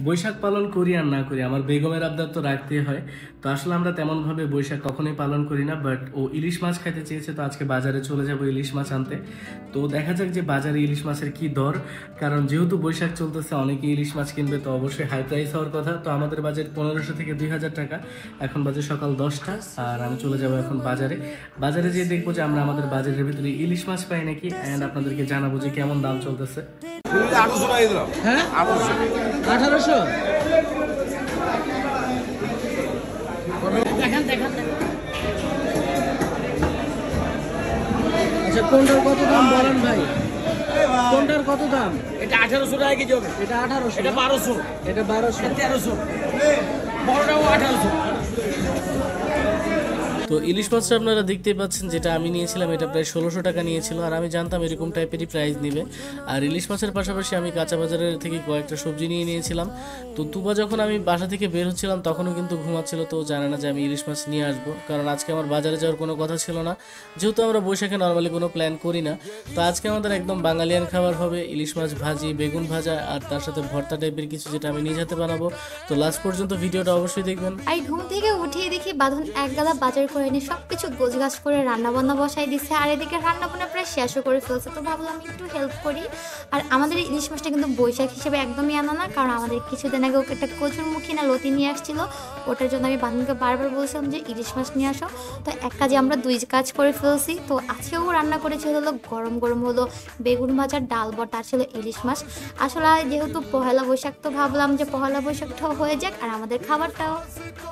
বৈশাখ পালন করি আর না করি, আমার বেগমের আবদার তো রাখতেই হয়। তো আসলে আমরা তেমন ভাবে বৈশাখ কখনোই পালন করি না, বাট ও ইলিশ মাছ খাইতে চেয়েছে, তো আজকে বাজারে চলে যাব ইলিশ মাছ আনতে। তো দেখা যাক যে বাজারে ইলিশ মাছের কি দর, কারণ যেহেতু বৈশাখ চলতেছে অনেকে ইলিশ মাছ কিনবে, তো অবশ্যই হাই প্রাইস হওয়ার কথা। তো আমাদের বাজেট 1500 থেকে 2000 টাকা। এখন বাজে সকাল 10টা, আর আমি চলে যাব এখন বাজারে। বাজারে যেয়ে দেখবো যে আমরা আমাদের বাজারের ভিতরে ইলিশ মাছ পাই নাকি, অ্যান্ড আপনাদেরকে জানাবো যে কেমন দাম চলতেছে। হ্যাঁ 1800। আচ্ছা কোনটার কত দাম বলেন ভাই, কোনটার কত দাম? এটা 1800 টাকা কেজি হবে। এটা 1800, এটা 1200, এটা 1200, 1300, বড়টাও 1800। তো ইলিশ মাছটা আপনারা দেখতেই পাচ্ছেন, যেটা আমি নিয়েছিলাম এটা প্রায় 1600 টাকা নিয়েছিল, আর আমি জানতাম এরকম টাইপেরই প্রাইস নেবে। আর ইলিশ মাছের পাশাপাশি আমি কাঁচা বাজারের থেকে কয়েকটা সবজি নিয়ে নিয়েছিলাম। তো তুবা যখন আমি বাসা থেকে বের হচ্ছিলাম তখনও কিন্তু ঘুমাচ্ছিল, তো জানে না যে আমি ইলিশ মাছ নিয়ে আসবো, কারণ আজকে আমার বাজারে যাওয়ার কোনো কথা ছিল না, যেহেতু আমরা বৈশাখে নর্মালি কোনো প্ল্যান করি না। তো আজকে আমাদের একদম বাঙালিয়ান খাবার হবে, ইলিশ মাছ ভাজি, বেগুন ভাজা, আর তার সাথে ভর্তা টাইপের কিছু, যেটা আমি নিজ হাতে বানাবো। তো লাস্ট পর্যন্ত ভিডিওটা অবশ্যই দেখবেন। আর ঘুম থেকে উঠিয়ে দেখি বাঁধন এক গাদা বাজার করে এনে সবকিছু গোছগাছ করে রান্না বান্না বসাই দিচ্ছে, আর এদিকে রান্না বান্না প্রায় শেষও করে ফেলছে। তো ভাবলাম আমি একটু হেল্প করি। আর আমাদের ইলিশ মাছটা কিন্তু বৈশাখ হিসেবে একদমই আনা না, কারণ আমাদের কিছুদিন আগে ওকে একটা কচুরমুখী না লতি নিয়ে আসছিল, ওটার জন্য আমি বাঁধনকে বারবার বলছিলাম যে ইলিশ মাছ নিয়ে আসো। তো এক কাজে আমরা দুই কাজ করে ফেলছি। তো আজকেও রান্না করেছিল হলো গরম গরম হলো বেগুন ভাজার ডাল বটা, আর ছিল ইলিশ মাছ। আসলে যেহেতু পহেলা বৈশাখ, তো ভাবলাম যে পহেলা বৈশাখটাও হয়ে যাক আর আমাদের খাবারটাও।